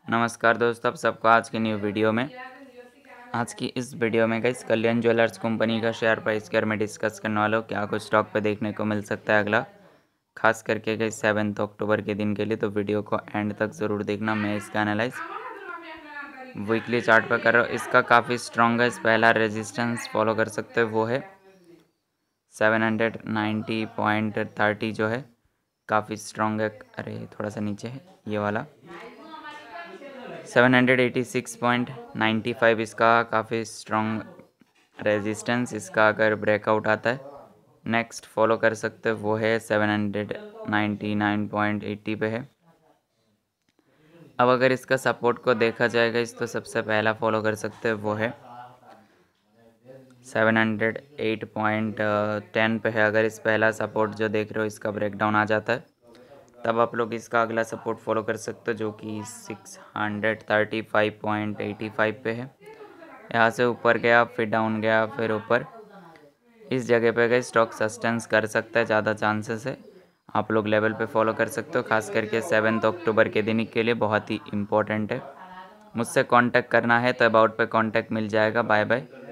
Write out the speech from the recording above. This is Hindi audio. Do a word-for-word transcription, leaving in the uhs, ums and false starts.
नमस्कार दोस्तों, आप सबको आज की न्यू वीडियो में आज की इस वीडियो में गाइस कल्याण ज्वेलर्स कंपनी का शेयर प्राइस के बारे में डिस्कस करने वाला हूँ। क्या कुछ स्टॉक पे देखने को मिल सकता है अगला, खास करके गाइस सेवन्थ अक्टूबर के दिन के लिए। तो वीडियो को एंड तक ज़रूर देखना। मैं इसका एनालाइज वीकली चार्ट पर कर रहा हूँ। इसका काफ़ी स्ट्रॉन्ग है। इस पहला रेजिस्टेंस फॉलो कर सकते हो वो है seven hundred ninety point thirty जो है काफ़ी स्ट्रॉन्ग है। अरे थोड़ा सा नीचे है ये वाला seven hundred eighty six point ninety five इसका काफ़ी स्ट्रॉन्ग रेजिस्टेंस। इसका अगर ब्रेकआउट आता है नेक्स्ट फॉलो कर सकते हो वो है seven hundred ninety nine point eighty पे है। अब अगर इसका सपोर्ट को देखा जाएगा इस तो सबसे पहला फॉलो कर सकते हो वो है seven hundred eight point ten पे है। अगर इस पहला सपोर्ट जो देख रहे हो इसका ब्रेकडाउन आ जाता है तब आप लोग इसका अगला सपोर्ट फॉलो कर सकते हो जो कि six hundred thirty five point eighty five पे है। यहाँ से ऊपर गया फिर डाउन गया फिर ऊपर, इस जगह पे गए स्टॉक सस्टेंस कर सकता है, ज़्यादा चांसेस है। आप लोग लेवल पे फॉलो कर सकते हो, खास करके सेवन्थ अक्टूबर के दिन के लिए बहुत ही इम्पोर्टेंट है। मुझसे कांटेक्ट करना है तो अबाउट पे कांटेक्ट मिल जाएगा। Bye bye.